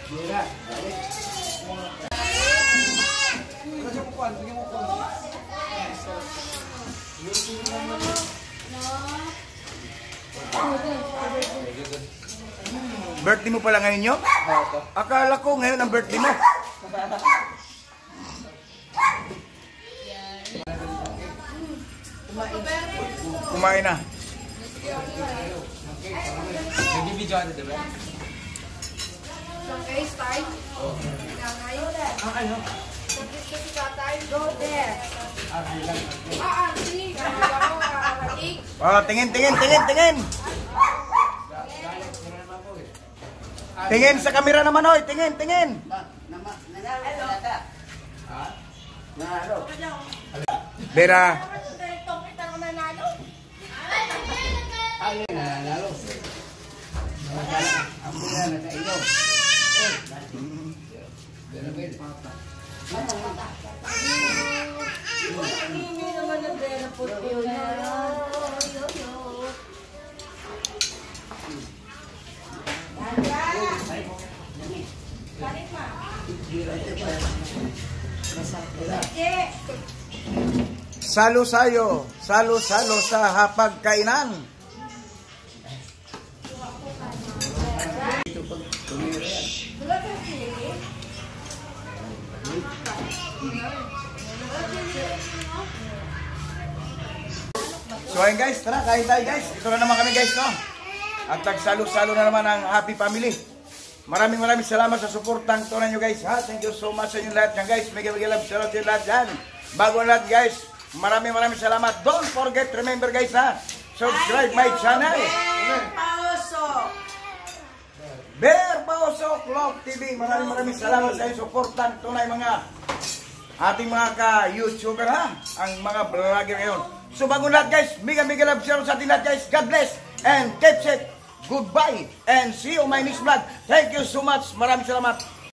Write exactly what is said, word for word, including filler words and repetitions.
Mira, balik. Ano siya kukuhan? Bigyan mo kukuhan. Birthday mo pala ngayon nyo? Akala ko ngayon ang birthday mo. Kumain na. Nag-video ka, diba? Okay, start. Ang ano? Go there. Ah, ah, see. Oh, tingin, tingin, tingin, tingin. Tingin sa kamera naman, oy. Tingin, tingin. Bera. Ay, nanalo. Ako na nakailo. Pero ben. Hindi naman ang vera po yun. Salo-sayo. Salo-salo sa hapagkainan. So ayun guys, tara, kain tayo guys. Ito na naman kami guys, no? At nagsalo-salo na naman ang Happy Family. Maraming maraming salamat sa suportang tunan nyo guys, ha? Thank you so much sa inyo lahat yan guys. Mega mega love, shoutout sa lahat yan. Bago na lahat guys, maraming maraming salamat. Don't forget, remember guys, ha? Subscribe my channel. Bear Paoso Clock T V. Maraming maraming salamat sa inyo suportang tunay mga ating mga ka-YouTuber, ha? Ang mga vlogger ngayon. So bago lahat guys, mega mega love share sa ating lahat guys. God bless and keep safe. Goodbye and see you on my next vlog. Thank you so much. Maraming salamat.